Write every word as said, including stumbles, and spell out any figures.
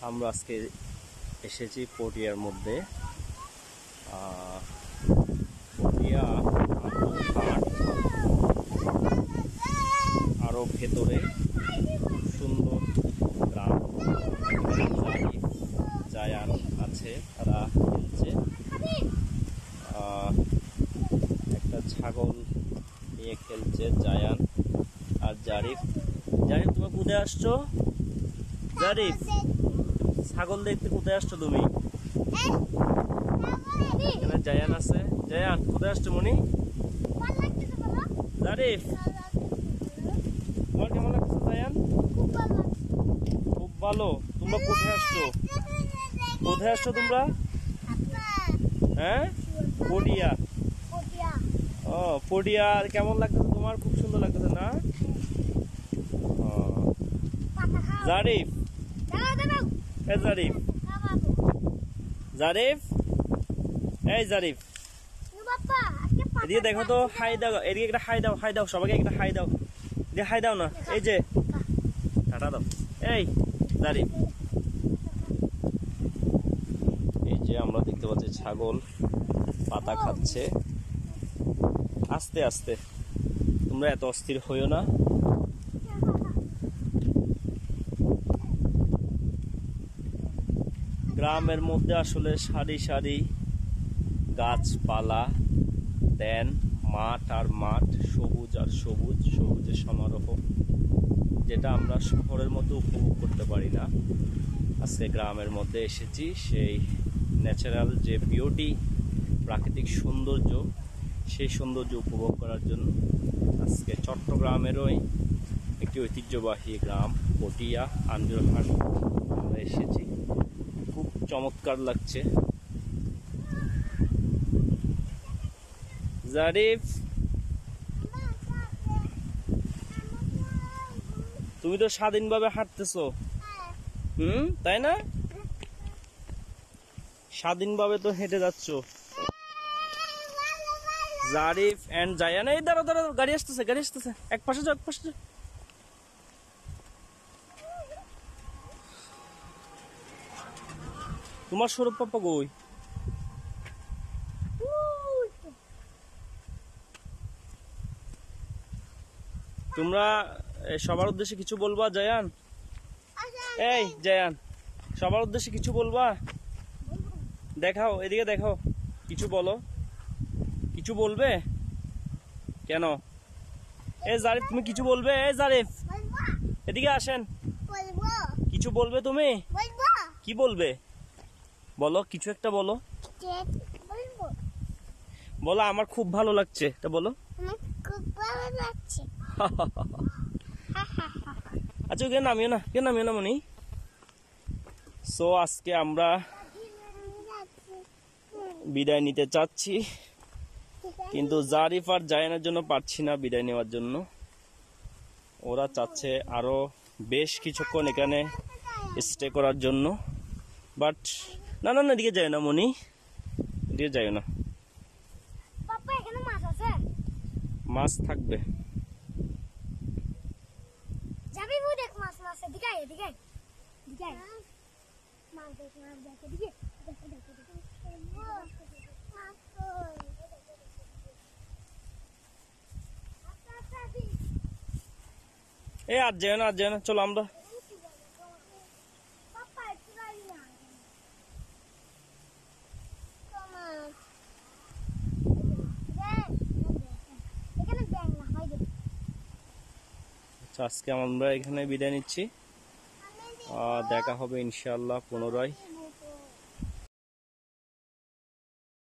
আমরা আজকে এসেছি পটিয়ার মধ্যে। পটিয়া হাট আরো ভেতরে সুন্দর গ্রাম, জায়ান আছে, তারা খেলছে। একটা ছাগল নিয়ে খেলছে জায়ান আর জারিফ। জারিফ তুমি কোথায় আসছো? জারিফ ছাগল দেখতে কোথায় আসছো তুমি? এখানে জায়ান আছে। জায়ান কোথায় আসছো মনি? জারিফ তোমার কেমন লাগছে জায়ান? খুব ভালো। তোমরা কোথায় আসছো? কোথায় আসছো তোমরা? হ্যাঁ পটিয়া। ও পটিয়া, কেমন লাগতেছে তোমার? খুব সুন্দর লাগতেছে না? জারিফ এই জারিফ জারিফ এই জারিফ এদিকে দেখো তো, হাই দাও। এদিকে একটা হাই দাও, হাই দাও সবাইকে, একটা হাই দাও। এদিকে হাই দাও না, এই যে টাটা দাও। এই জারিফ, এই যে আমরা দেখতে পাচ্ছি ছাগল পাতা খাচ্ছে। আস্তে আস্তে, তোমরা এত অস্থির হইও না। গ্রামের মধ্যে আসলে সারি সারি গাছপালা, দেন মাঠ আর মাঠ, সবুজ আর সবুজ, সবুজের সমারোহ, যেটা আমরা শহরের মধ্যে উপভোগ করতে পারি না। আজকে গ্রামের মধ্যে এসেছি, সেই ন্যাচারাল যে বিউটি, প্রাকৃতিক সৌন্দর্য, সেই সৌন্দর্য উপভোগ করার জন্য আজকে চট্টগ্রামেরই একটি ঐতিহ্যবাহী গ্রাম পটিয়া আঞ্জুরহাট আমরা এসেছি। খুব চমৎকার লাগছে। জারিফ তুমি তো স্বাধীনভাবে হাঁটতেছো, হুম তাই না? স্বাধীনভাবে তো হেঁটে যাচ্ছ। জারিফ এন্ড জায়ান, এই দাঁড়ো দাঁড়ো, গাড়ি আসতেছে, গাড়ি আসতেছে, এক পাশে যাও, এক পাশে যাও। তোমার স্বরূপ পাপা কই? তোমরা সবার উদ্দেশ্যে কিছু বলবা? জায়ান, এই জায়ান, সবার উদ্দেশ্যে কিছু বলবা? দেখাও, এদিকে দেখাও, কিছু বলো। কিছু বলবে কেন? এই জারিফ তুমি কিছু বলবে? এই জারিফ এদিকে আসেন, কিছু বলবে তুমি? কি বলবে বলো, কিছু একটা বলো। বলো আমার খুব ভালো লাগছে, এটা বলো। আচ্ছা কেন নামিও না, কেন নামিও না মনি। সো আজকে আমরা বিদায় নিতে চাচ্ছি, কিন্তু জারিফ আর জায়ানের জন্য পারছি না বিদায় নেওয়ার জন্য। ওরা চাচ্ছে আরো বেশ কিছুক্ষণ এখানে স্টে করার জন্য, বাট না না না, এদিকে যায় না মনি, এদিকে যায় না। মাছ থাকবে। এই আর যায় না, আর যায় না, চলো আমরা। আজকে আমরা এখানে বিদায় নিচ্ছি, দেখা হবে ইনশাআল্লাহ পুনরায়।